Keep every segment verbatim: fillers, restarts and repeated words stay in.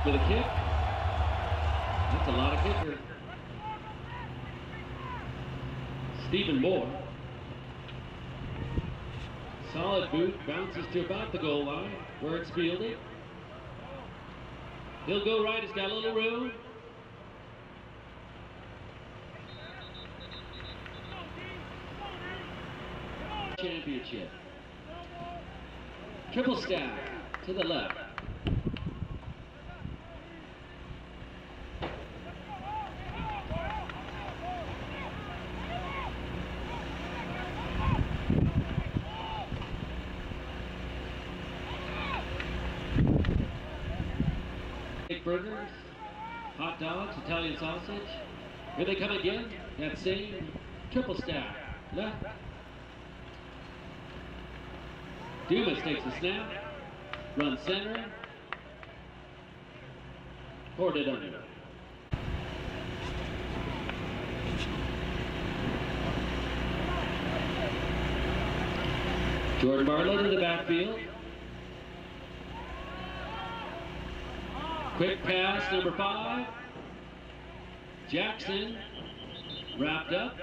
with a kick. That's a lot of kicker. Stephen Moore. Solid boot, bounces to about the goal line where it's fielded. He'll go right, he's got a little room. Championship. Triple stack to the left. Burgers, hot dogs, Italian sausage. Here they come again. That same triple stack. Left. Dumas takes the snap. Runs center. Poured it under. Jordan Barlow to the backfield. Quick pass, number five. Jackson, wrapped up.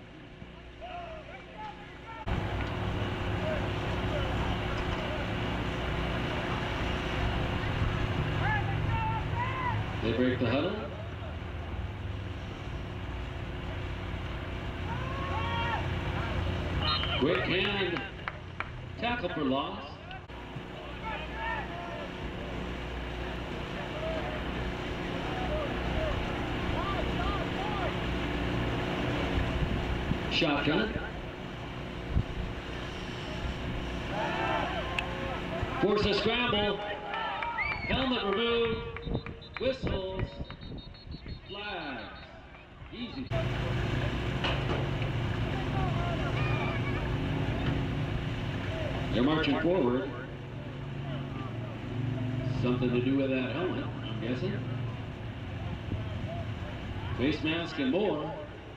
They break the huddle. Quick hand, tackle for loss. Shotgun. Force a scramble. Helmet removed. Whistles. Flags. Easy. They're marching forward. Something to do with that helmet, I'm guessing. Face mask and more.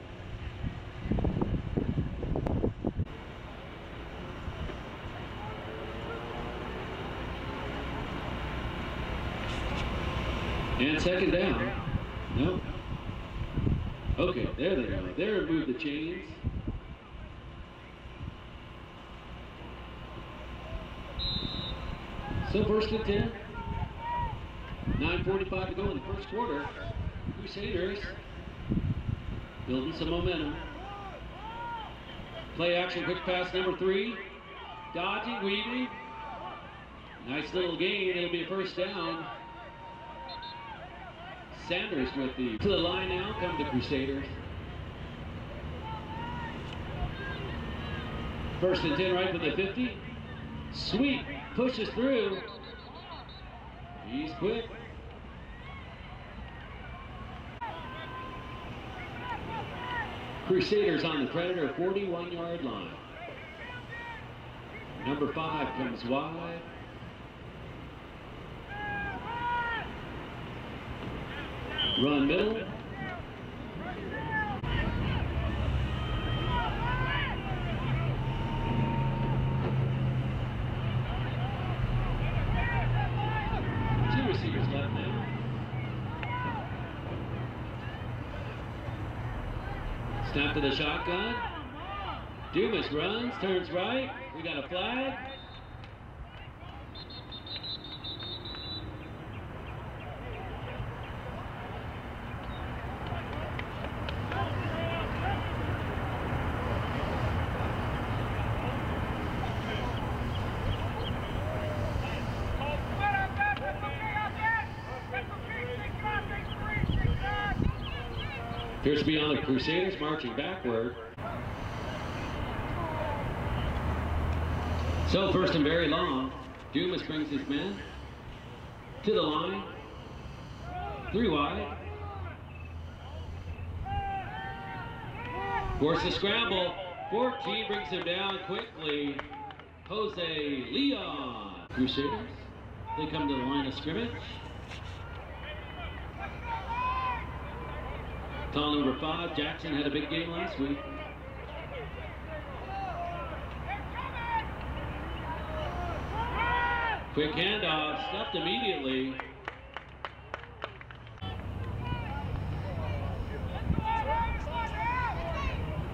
And second down. No. Okay, there they go. They removed the chains. So first and ten. nine forty-five to go in the first quarter. Crusaders building some momentum. Play action, quick pass number three. Dodging, weaving. Nice little gain. It'll be a first down. Sanders with the to the line now. Come the Crusaders. First and ten right with the fifty. Sweet pushes through. He's quick. Crusaders on the Predator forty-one yard line. Number five comes wide. Run middle. Two receivers left now. Snap to the shotgun. Dumas runs, turns right. We got a flag. Appears to be on the Crusaders, marching backward. So first and very long. Dumas brings his men to the line. Three wide. Force a scramble. fourteen brings him down quickly. Jose Leon. Crusaders, they come to the line of scrimmage. Tall number five, Jackson had a big game last week. Quick handoff, stuffed immediately.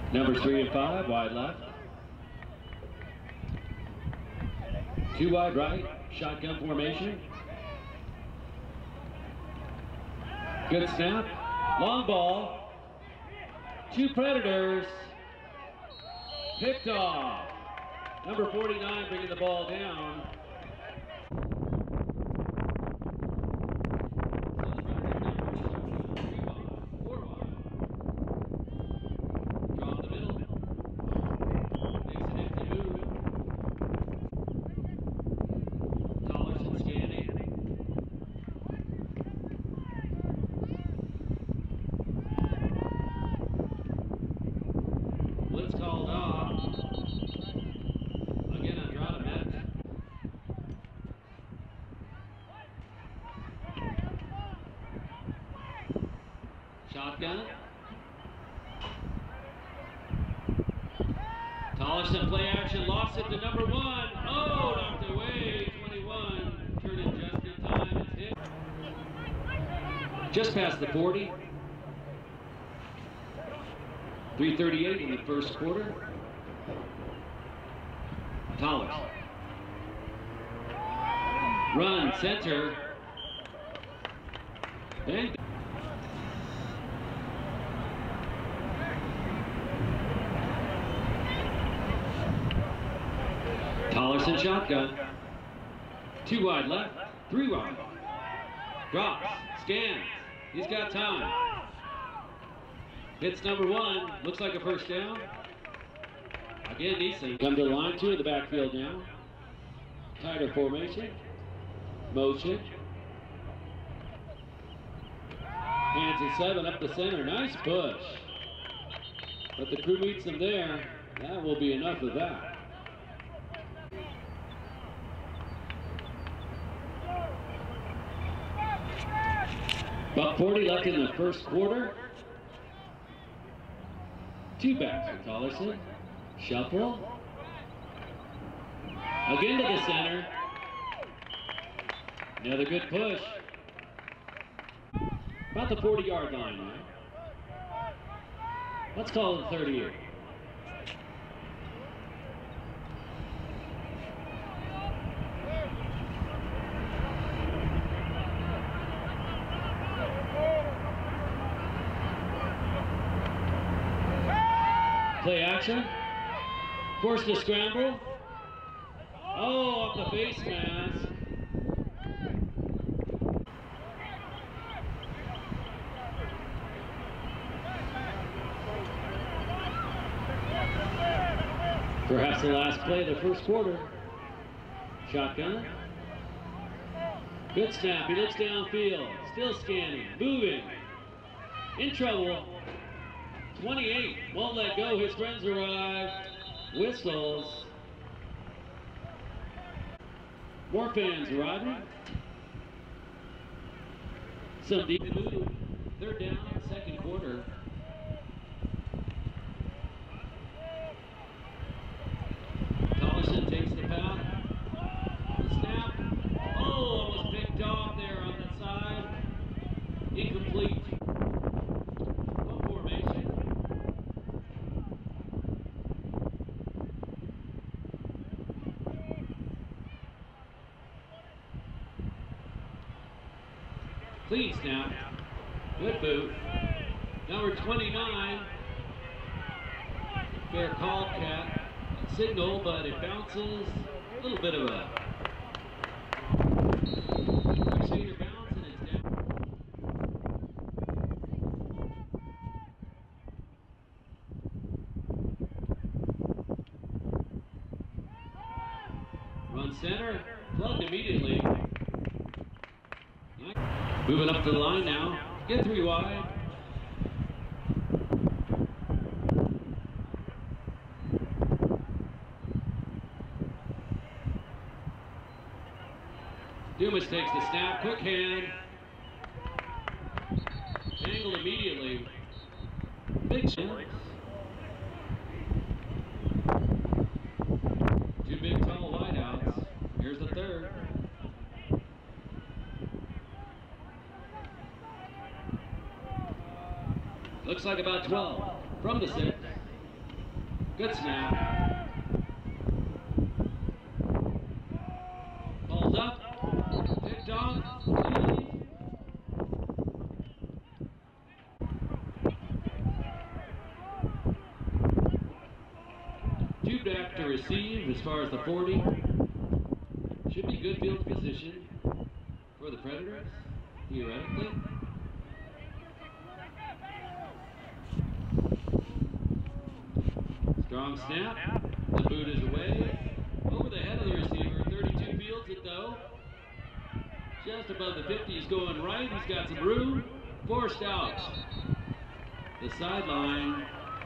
Numbers three and five, wide left. Two wide right, shotgun formation. Good snap, long ball. Two Predators, picked off. Number forty-nine bringing the ball down. Shotgun. Tollerson play action, lost it to number one. Oh, knocked away, twenty-one. Turned in just in time, it's hit. Just past the forty. three thirty-eight in the first quarter. Tollerson. Run, center. Bang. Tollerson shotgun. Two wide left, three wide. Drops, scans. He's got time. Hits number one. Looks like a first down. Again, Neeson. Come to the line, two in the backfield now. Tighter formation. Motion. Hands at seven up the center. Nice push. But the crew meets him there. That will be enough of that. About forty left in the first quarter. Two backs for Tollerson. Shuffle. Again to the center. Another good push. About the forty yard line now. Let's call it thirty-eight. Play action. Forced to scramble. Oh, off the face mask. Perhaps the last play of the first quarter. Shotgun. Good snap. He looks downfield. Still scanning. Moving. In trouble. twenty-eight. Won't let go. His friends arrive. Whistles. More fans arriving. Some deep move. Third down, second quarter. Tollerson takes the pass. The snap. Oh, almost picked off there on the side. Incomplete. What formation? Clean snap. Good boot. Number twenty-nine. Fair call, Cat. Signal, but it bounces. A little bit of a Crusader bounce, and it's down. Run center, plugged immediately. Moving up to the line now. Get three wide. Dumas takes the snap, quick hand. Angled immediately. Big chance. Two big tall wideouts. Here's the third. Looks like about twelve from the six. Good snap. Ball's up. Picked off. Leave. Two back to receive as far as the forty. Should be good field position for the Predators, theoretically. Strong snap. The boot is away. Over the head of the receiver. thirty-two fields it though. Just above the fifty. He's going right. He's got some room. Forced out. The sideline.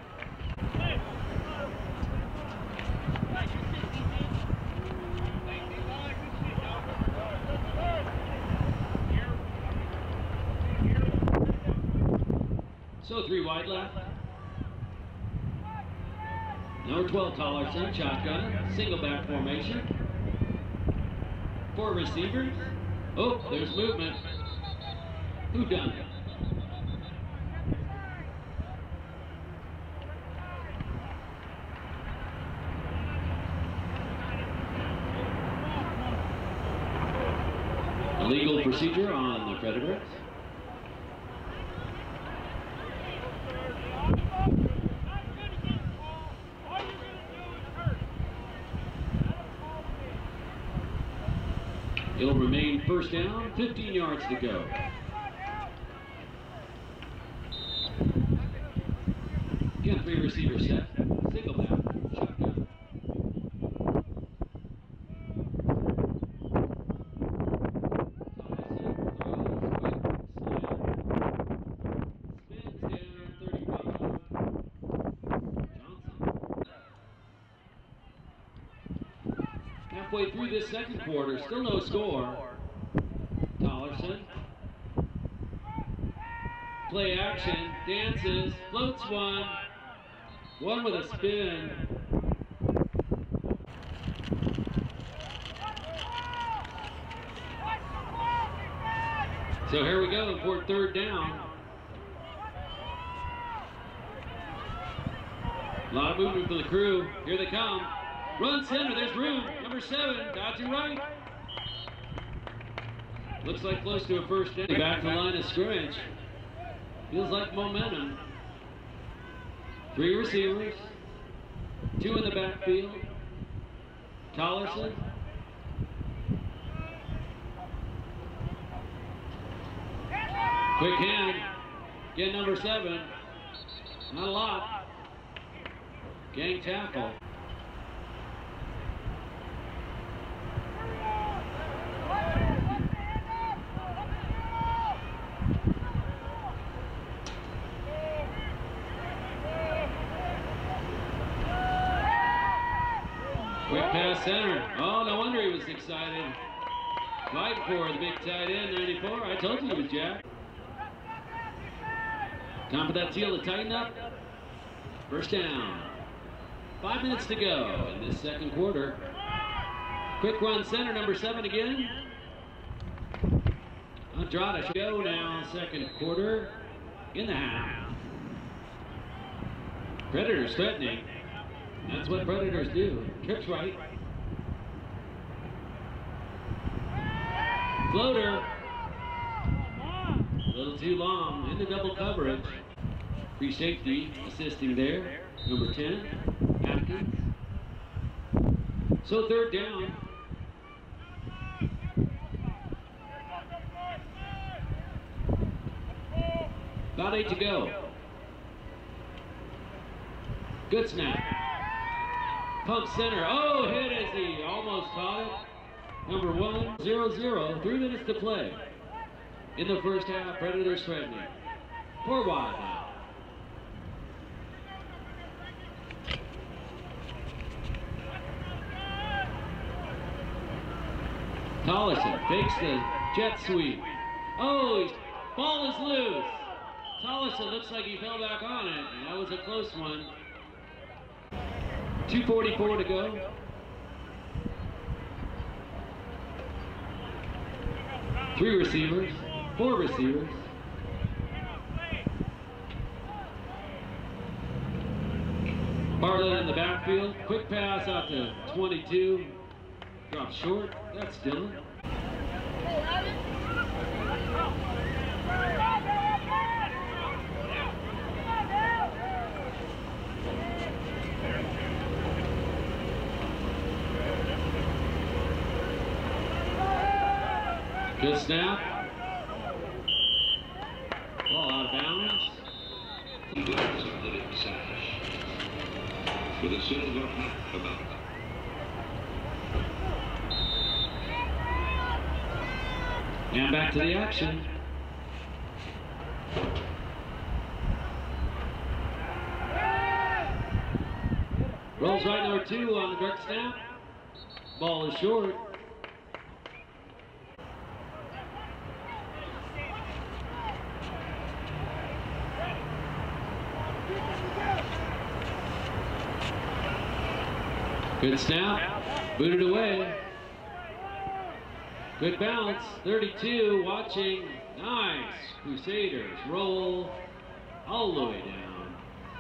So three wide left. Number twelve, Tollerson, shotgun, single back formation. Four receivers. Oh, there's movement. Who done it? Illegal procedure on the Predators. It'll remain first down, fifteen yards to go. Again, three receiver set, single back, shotgun. Halfway through this second quarter, still no score. Tollerson. Play action, dances, floats one. One with a spin. So here we go for third down. A lot of movement for the crew. Here they come. Run center, there's room. Number seven, dodging right. Looks like close to a first down. Back to the line of scrimmage. Feels like momentum. Three receivers. Two in the backfield. Tollerson. Quick hand. Get number seven. Not a lot. Gang tackle. Quick pass center. Oh, no wonder he was excited. Fighting for the big tight end, ninety-four. I told you he was Jack. Time for that teal to tighten up. First down. Five minutes to go in this second quarter. Quick run center, number seven again. Andrade should go now, second quarter in the half. Predators threatening. That's what Predators do. Trips right. Floater. A little too long. Into double coverage. Free safety assisting there. Number ten. Atkins. So third down. About eight to go. Good snap. Pump center. Oh, hit as he almost caught it. Number one, zero, zero. Three minutes to play. In the first half, Predators threatening. Four wide now. Tollerson fakes the jet sweep. Oh, he's, ball is loose. Tollerson looks like he fell back on it. And that was a close one. two forty-four to go. Three receivers, four receivers. Bartlett in the backfield. Quick pass out to twenty-two. Drops short. That's Dillon. Good snap. Ball out of bounds. With a silver hat about them. And back to the action. Rolls right number two on the direct snap. Ball is short. Good snap, booted away. Good bounce, thirty-two, watching, nice. Crusaders roll all the way down.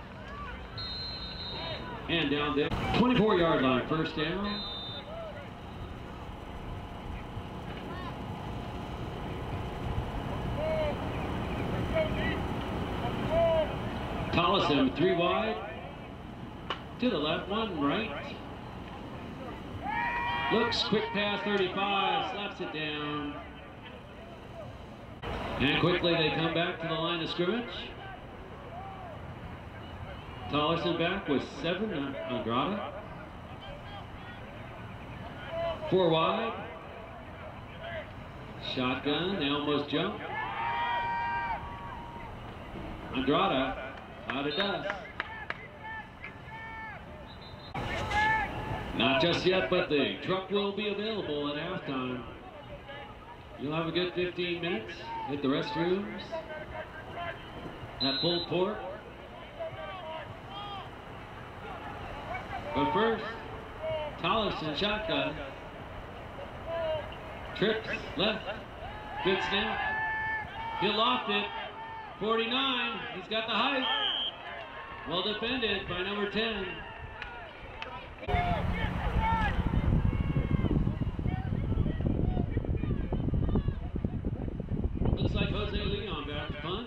And down there, twenty-four yard line, first down. Collison, three wide. To the left, one right. Looks, quick pass, thirty-five, slaps it down. And quickly they come back to the line of scrimmage. Tollerson back with seven, Andrada. Four wide. Shotgun, they almost jump. Andrada, out of dust. Not just yet, but the truck will be available at halftime. You'll have a good fifteen minutes. Hit the restrooms. That pulled pork. But first, Tollerson shotgun. Trips left. Good snap. He'll loft it. forty-nine. He's got the height. Well defended by number ten. Looks like Jose Leon back to punt.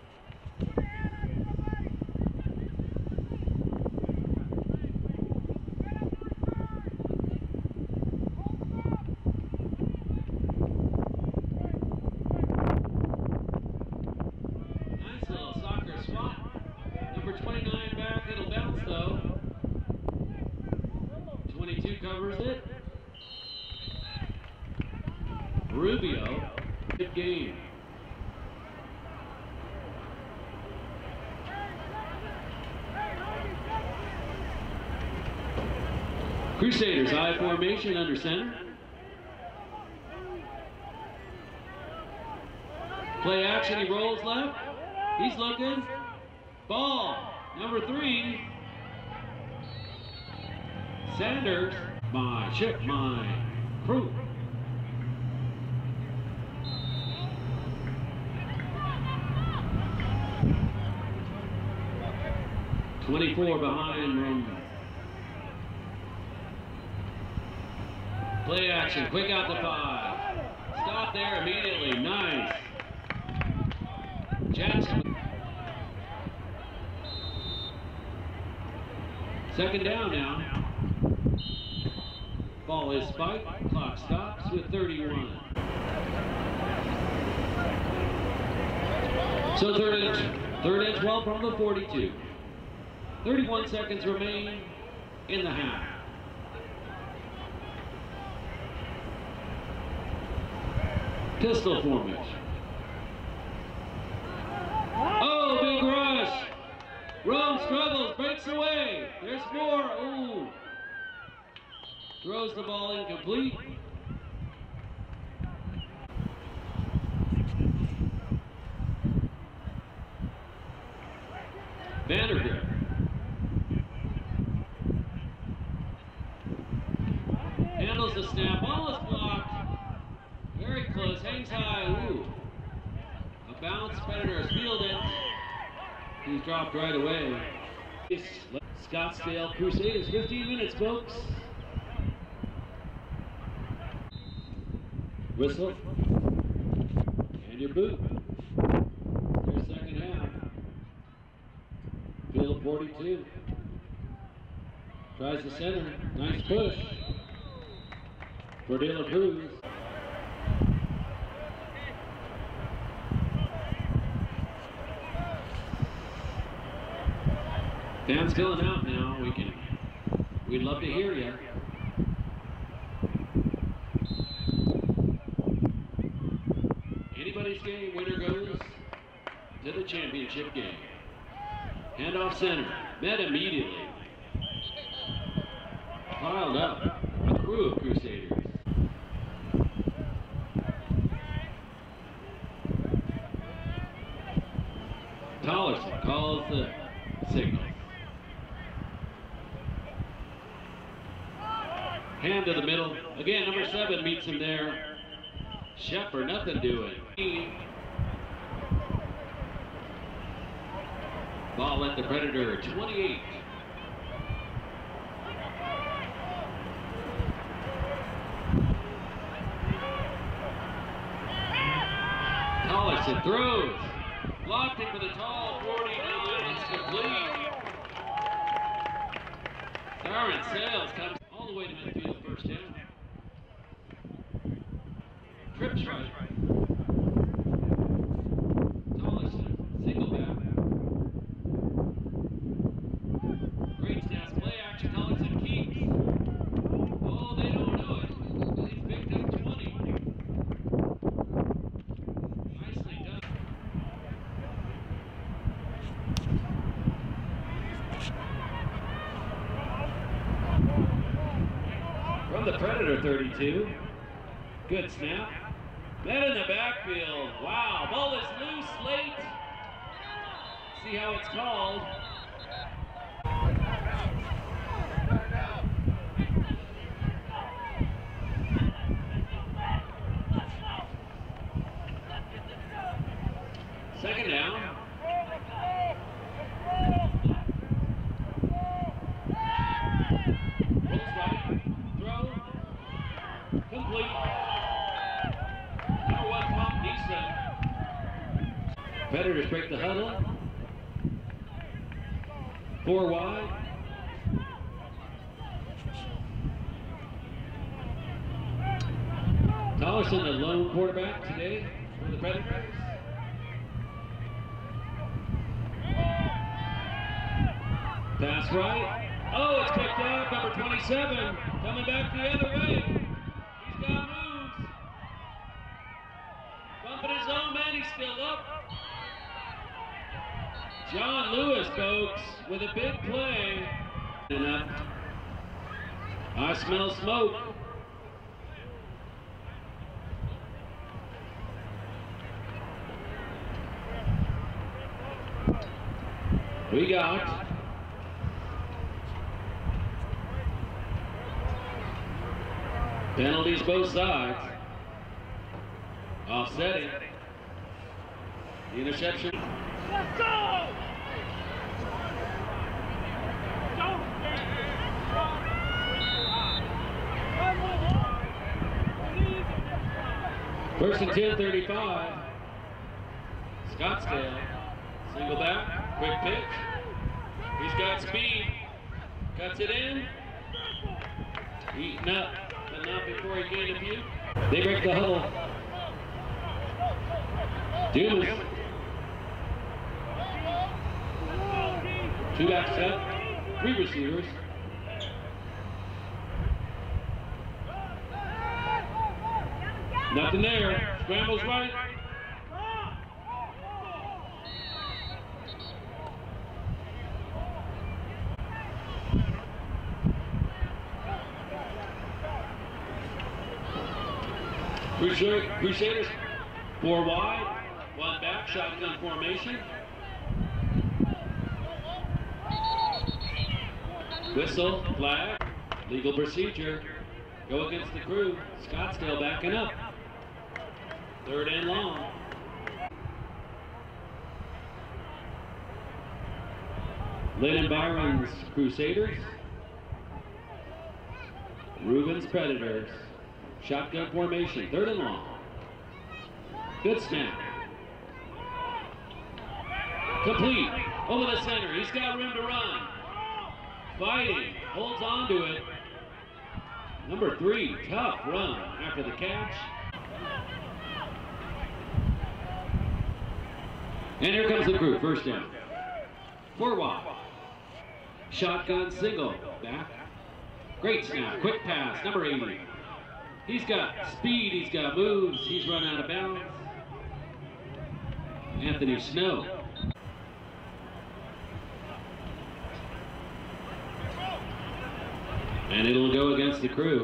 Nice little soccer swap. Number twenty-nine back, it'll bounce though. twenty-two covers it. Rubio, good game. Crusaders, I formation under center. Play action, he rolls left. He's looking. Ball, number three. Sanders, my ship, my crew. twenty-four behind room. Play action, quick out the five. Stop there immediately, nice. Jackson. Second down now. Ball is spiked, clock stops with thirty-one. So third and, third and twelve from the forty-two. thirty-one seconds remain in the half. Pistol formation. Oh, big rush. Rome struggles, breaks away. There's more. Ooh. Throws the ball incomplete. Vanderbilt. Handles the snap. Ball is blocked. Very close. Hangs high. Ooh. A bounce. Predators field it. He's dropped right away. Scottsdale Crusaders, fifteen minutes, folks. Whistle. And your boot. Their second half. Field of forty-two. Tries the center. Nice push. For De La Cruz. Fans filling out now. We can. We'd love to hear you. Anybody's game. Winner goes to the championship game. Handoff center. Met immediately. Piled up. A crew of Crusaders. Tollerson calls the signal. Hand to the middle. Again, number seven meets him there. Shepard, nothing doing. Ball at the Predator, twenty-eight. Tollerson throws. Blocked it for the tall forty-nine. It's complete. Darren Sales comes all the way to midfield, first down. Trips right. Tollerson, single back. Great stats, play action. Tollerson keeps. Oh, they don't know it. He's picked up twenty. Nicely done. From the Predator thirty-two. Good snap. Met in the backfield. Wow, ball is loose late. See how it's called. Second down. Rolls right. Throw. Complete. Number one, Tom Neeson. Predators break the huddle. Four wide. Tollerson, the lone quarterback today for the Predators. Pass right. Oh, it's picked up. Number twenty-seven coming back the other way. He's got moves. Bumping his own man. He's still up. John Lewis, folks, with a big play. And up. I smell smoke. We got penalties both sides. Offsetting. The interception. Let's go! First and ten, thirty-five. Scottsdale. Single back. Quick pitch. He's got speed. Cuts it in. Eating up, but not before he gained a few. They break the huddle. Dumas. Two back set. Three receivers. Nothing there. Scrambles right. Crusaders, four wide, one back, shotgun formation. Whistle, flag, legal procedure. Go against the crew. Scottsdale backing up. Third and long. Lynn and Byron's Crusaders. Reuben's Predators. Shotgun formation, third and long. Good snap. Complete. Over the center. He's got room to run. Fighting. Holds on to it. Number three, tough run after the catch. And here comes the crew, first down. Four wide. Shotgun single. Back. Great snap. Quick pass. Number eighty. He's got speed. He's got moves. He's run out of bounds. Anthony Snow. And it'll go against the crew.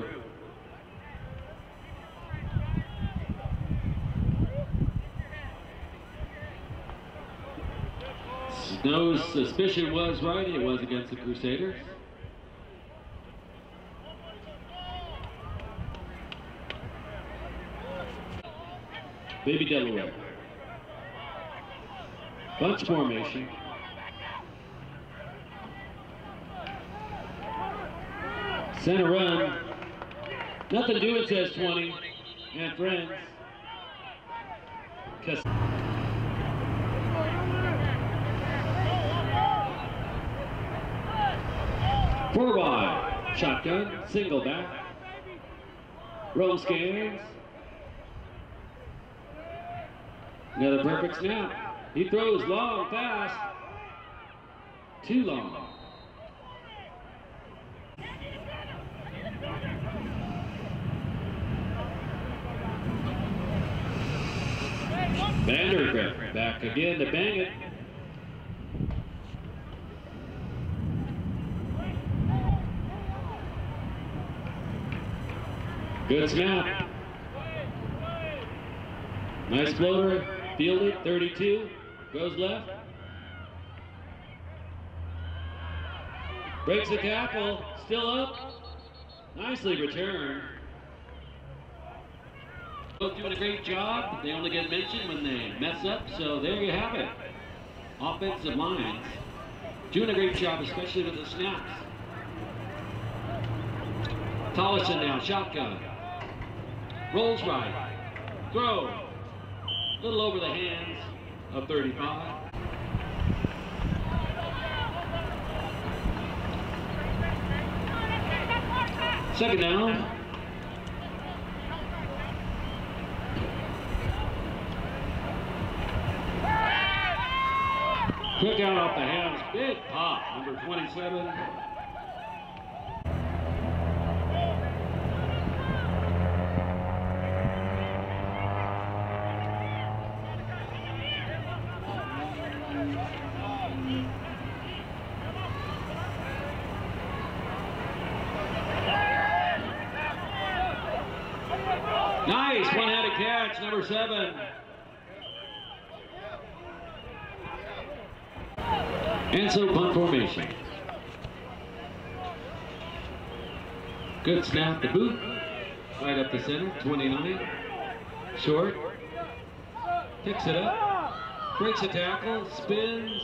Snow's suspicion was right. It was against the Crusaders. Baby Delaware. Bunch formation. Center run. Nothing doing, says twenty. And friends. Cause four wide. Shotgun. Single back. Roll scans. Another perfect snap. He throws long, fast. Too long. Vandergrift back again to bang it. Good snap. Nice floater. Fielded, thirty-two. Goes left. Breaks the tackle. Still up. Nicely returned. Both doing a great job. They only get mentioned when they mess up, so there you have it. Offensive lines doing a great job, especially with the snaps. Tollison now, shotgun. Rolls right. Throw. A little over the hands of thirty-five. Second down. Quick out off the hands. Big pop. Number twenty-seven. Nice one-handed catch, number seven. And so punt formation. Good snap to boot. Right up the center, twenty-nine. Short. Picks it up. Breaks a tackle, spins.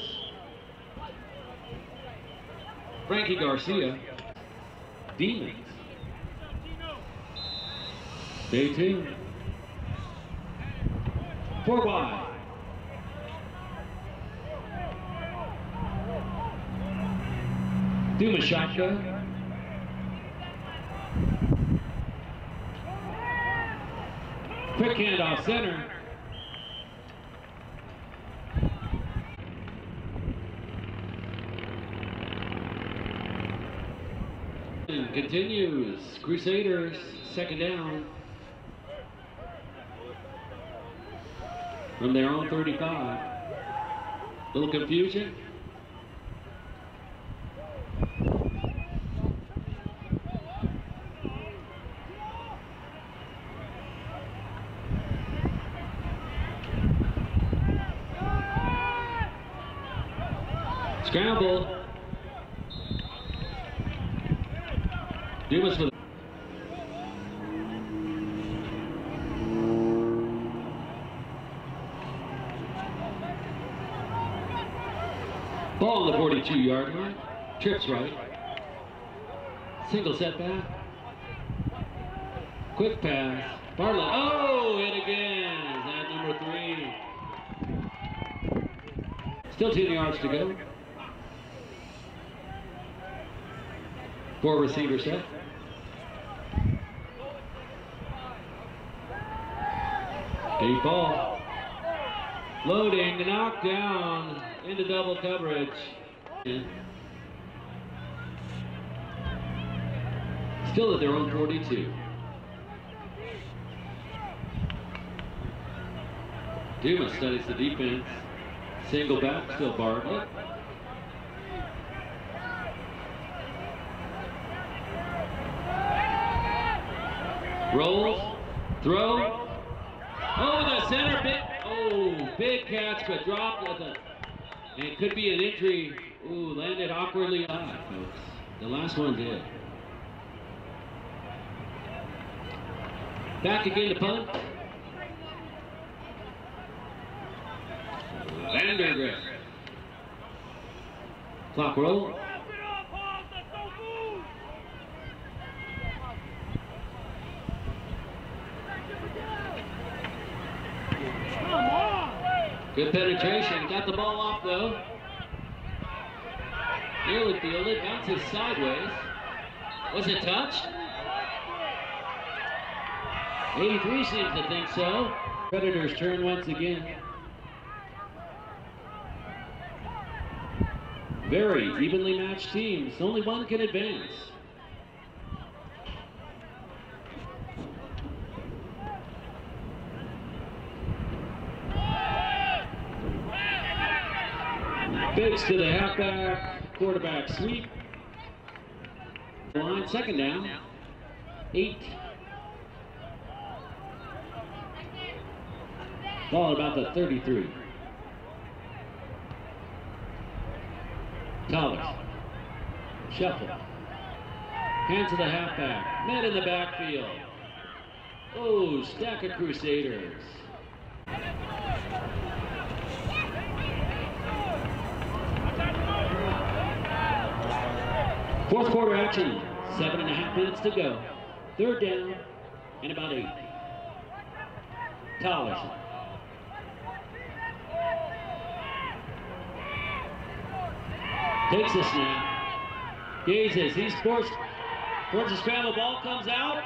Frankie Garcia. Demons. Day two. Four wide. Duma shotgun. Quick handoff center. And continues. Crusaders, second down. From their own thirty-five. Little confusion. Scramble. Dumas with Ball on the forty-two yard line. Trips right. Single setback. Quick pass. Bartlett. Oh, hit again. Is that number three? Still ten yards to go. Four receiver set. Deep ball. Loading, knocked down into double coverage. Still at their own forty-two. Dumas studies the defense. Single back, still Bartlett. Rolls, throw. Oh, the center bit. Oh, big catch, but dropped at the. And it could be an injury. Ooh, landed awkwardly. Ah, folks. The last one did. Back again to punt. Vandergrift. Clock roll. Good penetration. Got the ball off though. Nearly fielded. Bounces sideways. Was it touched? eighty-three seems to think so. Predators turn once again. Very evenly matched teams. Only one can advance. Biggs to the halfback, quarterback sweep. Line, second down. Eight. Ball about the thirty-three. Collins. Shuffle. Hands to the halfback. Met in the backfield. Oh, stack of Crusaders. Fourth quarter action. Seven and a half minutes to go. Third down and about eight. Tollerson. Takes the snap. Gazes. He's forced towards the scramble. Ball comes out.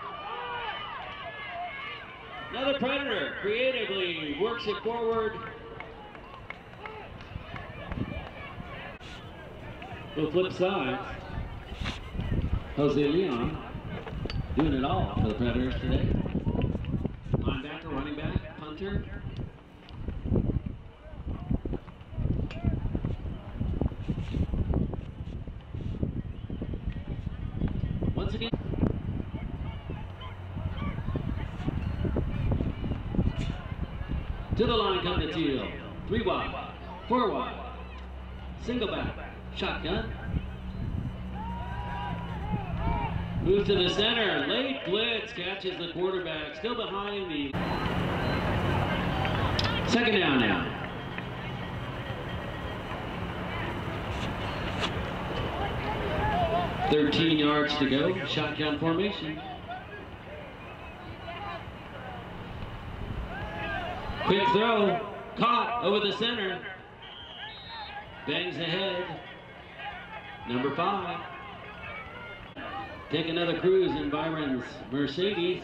Another Predator creatively works it forward. To the flip side. Jose Leon doing it all for the Predators today. Linebacker, running back, punter. Once again. To the line come the Teal. Three wide, four wide, single back, shotgun. Move to the center, late blitz, catches the quarterback, still behind the. Second down now. thirteen yards to go, shotgun formation. Quick throw, caught over the center. Bangs ahead, number five. Take another cruise in Byron's Mercedes.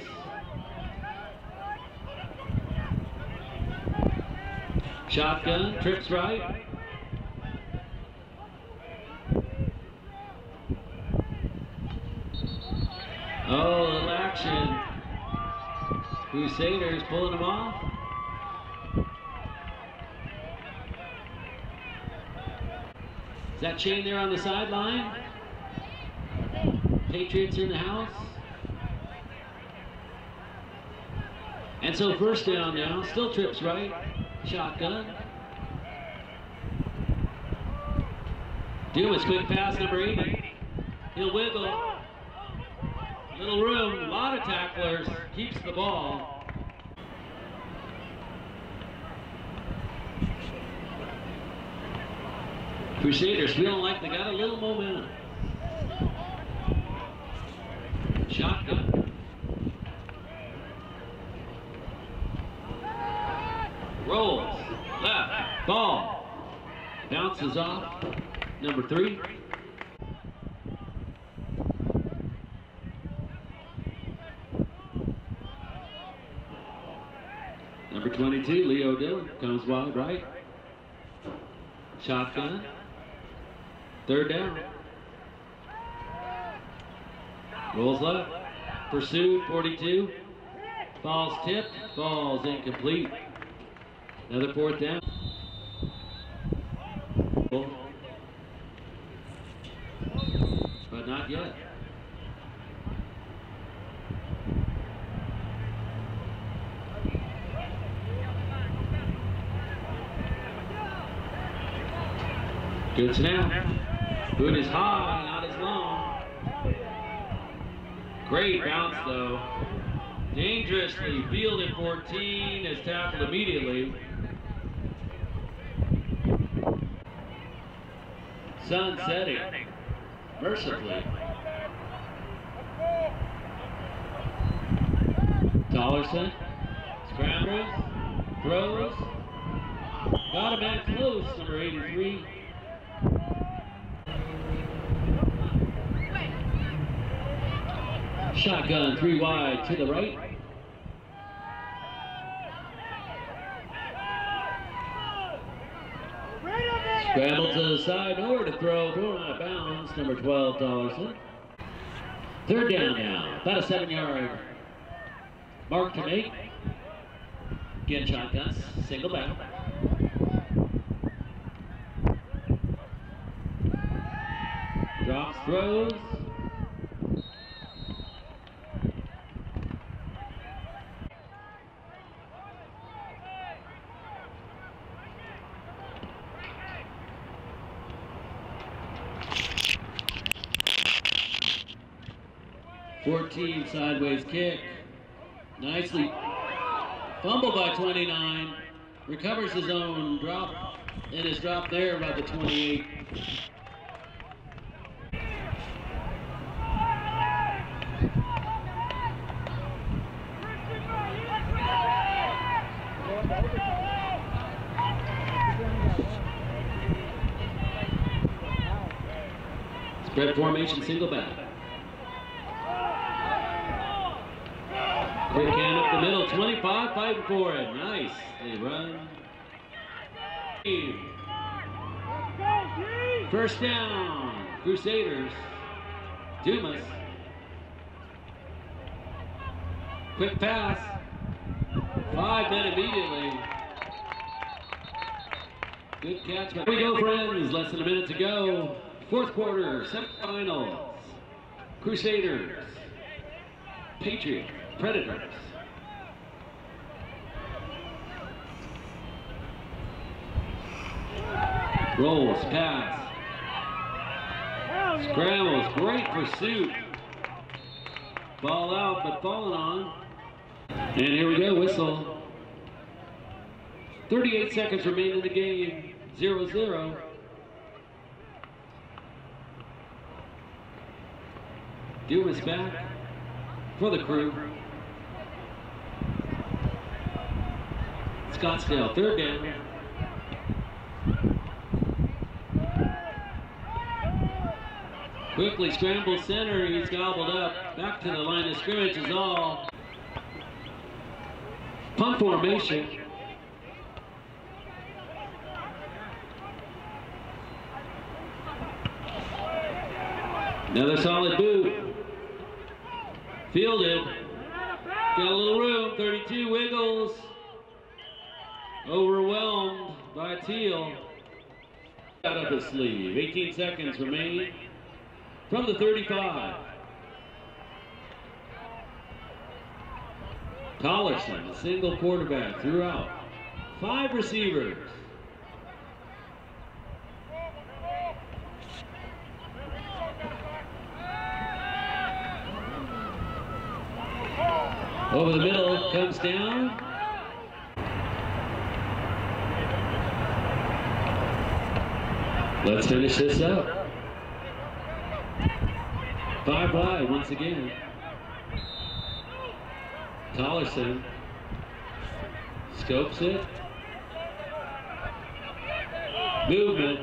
Shotgun, trips right. Oh, little action. Crusaders pulling them off. Is that chain there on the sideline? Patriots in the house. And so first down now, still trips right, shotgun. Dumas, quick pass, number eighty. He'll wiggle. Little room, a lot of tacklers, keeps the ball. Crusaders feeling like they got a little momentum. Shotgun. Rolls. Left. Ball. Bounces off. Number three. Number twenty-two, Leo Dillon, comes wide right. Shotgun. Third down. Rolls left. Pursued, forty-two. Ball's tipped. Ball's incomplete. Another fourth down. But not yet. Good snap. Boot is high, not as long. Great bounce though. Dangerously fielded fourteen, is tackled immediately. Sun setting, mercifully. Tollerson, scrambles, throws. Got him at close, number eighty-three. Shotgun, three wide to the right. Scramble to the side, nowhere to throw, thrown out of bounds, number twelve, Tollerson. Third down now, about a seven yard mark to make. Again, shotgun, single back. Drops, throws. fourteen, sideways kick. Nicely fumbled by twenty-nine. Recovers his own drop. And is dropped there about the twenty-eight. Spread formation, single back. Quick hand up the middle, twenty-five, fighting for it. Nice. They run. First down, Crusaders. Dumas. Quick pass. Five men immediately. Good catch. Here we go, friends. Less than a minute to go. Fourth quarter, semifinals. Crusaders. Patriots. Predators. Rolls, pass. Scrambles, great pursuit. Ball out, but falling on. And here we go, whistle. thirty-eight seconds remain in the game, zero zero. Dumas back for the crew. Scottsdale, third down. Quickly scrambles center, he's gobbled up. Back to the line of scrimmage is all. Punt formation. Another solid boot. Fielded. Got a little room, thirty-two wiggles. Overwhelmed by Teal. Out of his sleeve, eighteen seconds remaining from the thirty-five. Tollerson, a single quarterback throughout. Five receivers. Over the middle, comes down. Let's finish this up. Five wide once again. Tollerson scopes it. Movement.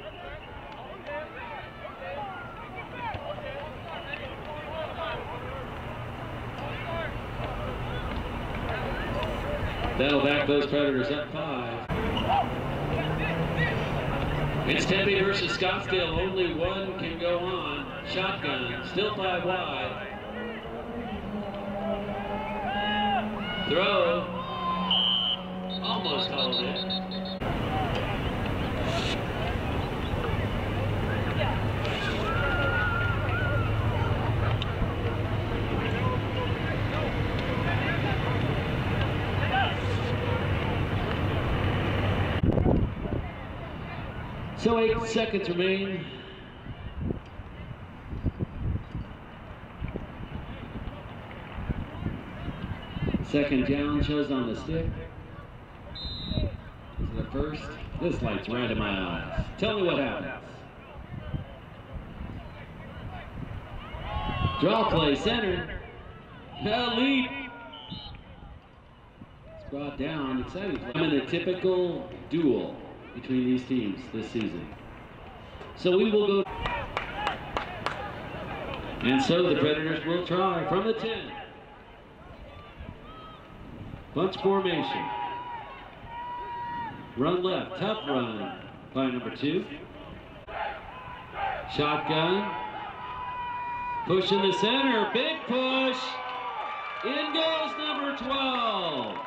That'll back those Predators up five. It's Tempe versus Scottsdale. Only one can go on. Shotgun. Still five wide. Throw. Almost hauled it. So eight seconds remain. Second down shows on the stick. Is it a first? This light's right in my eyes. Tell me what happens. Draw play, center. Now lead. It's brought down. Exciting play. I'm in a typical duel between these teams this season. So we will go. And so the Predators will try from the ten. Bunch formation. Run left, tough run by number two. Shotgun. Push in the center, big push. In goes number twelve.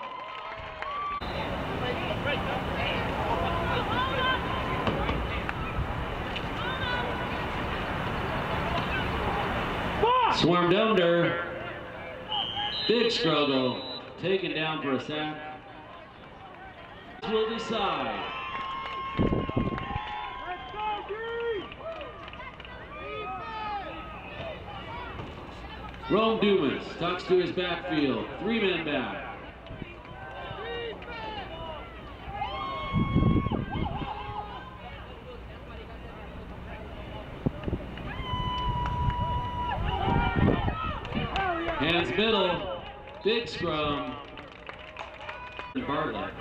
Swarmed under. Big struggle. Taken down for a sack. Will decide. Rome Dumas tucks to his backfield. Three men back. Hands middle. Big scrum. Bartlett.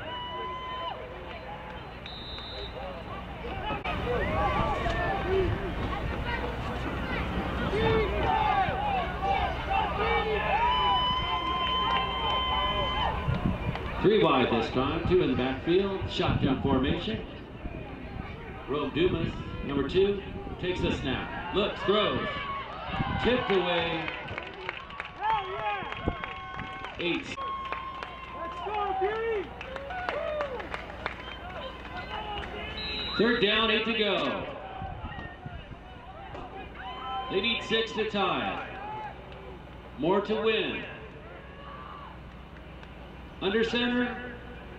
Three wide this time, two in the backfield, shotgun formation. Rome Dumas, number two, takes the snap, looks, throws, tipped away. Eight. Let's go, Beauty! Third down, eight to go. They need six to tie it. More to win. Under center.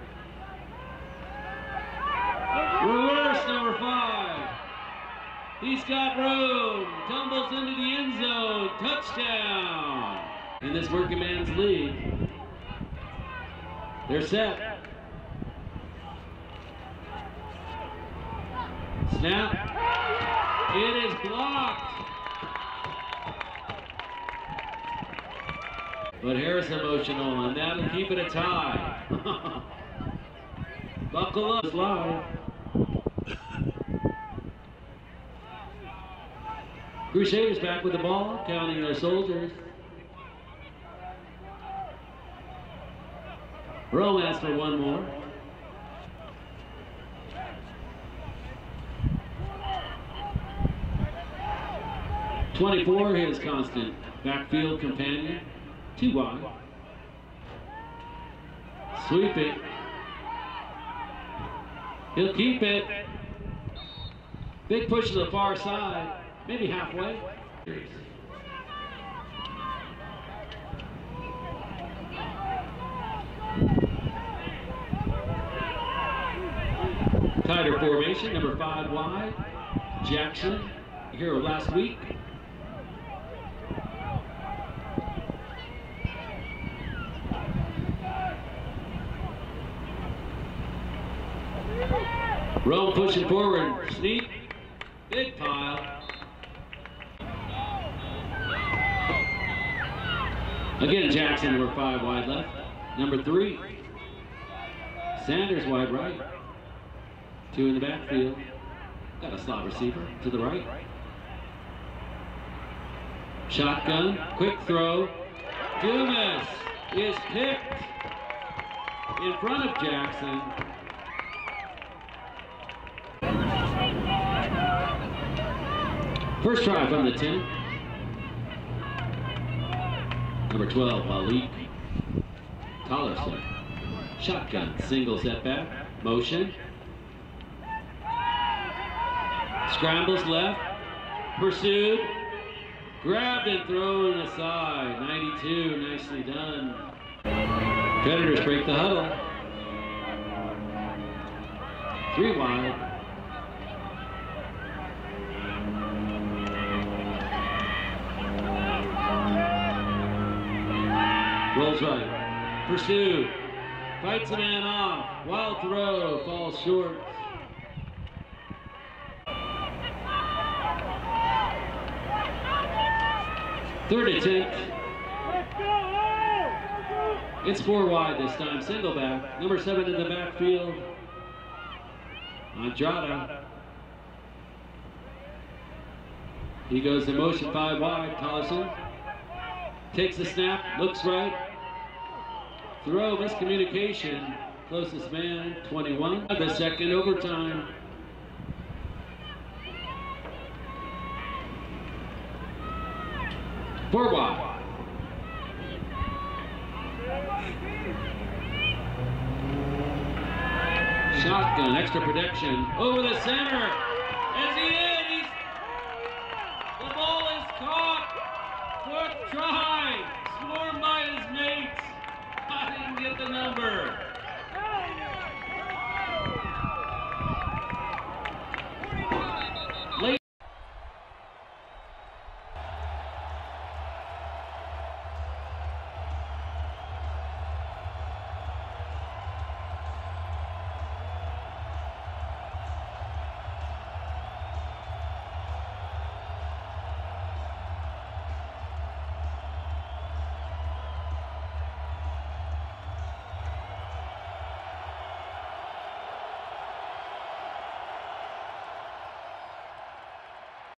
Reverse number five. He's got room. Tumbles into the end zone. Touchdown. In this working man's league. They're set. Snap. It is blocked. But Harris emotional, and that'll keep it a tie. Buckle up, live. Crusaders back with the ball, counting their soldiers. Rome asks for one more. twenty-four, his constant backfield companion. Two wide. Sweep it. He'll keep it. Big push to the far side. Maybe halfway. Tighter formation, number five wide. Jackson, hero last week. Rome pushing forward, sneak, Big pile. Again, Jackson, number five, wide left. Number three, Sanders, wide right. Two in the backfield. Got a slot receiver to the right. Shotgun, quick throw. Dumas is picked in front of Jackson. First try from the ten. Number twelve, Malik Tollerson. Shotgun, single setback, motion. Scrambles left, pursued, grabbed and thrown aside. ninety-two, nicely done. Predators break the huddle. Three wide. Rolls right, pursued, fights a man off, wild throw, falls short. Third attempt. It's four wide this time, single back. Number seven in the backfield, Andrada. He goes to motion five wide, Tollerson. Takes the snap, looks right. Throw, miscommunication. Closest man, twenty-one. The second overtime. Four wide. Shotgun, extra protection. Over the center. Is he in? He's... The ball is caught. Fourth try. Swarmed by his mates. I didn't get the number.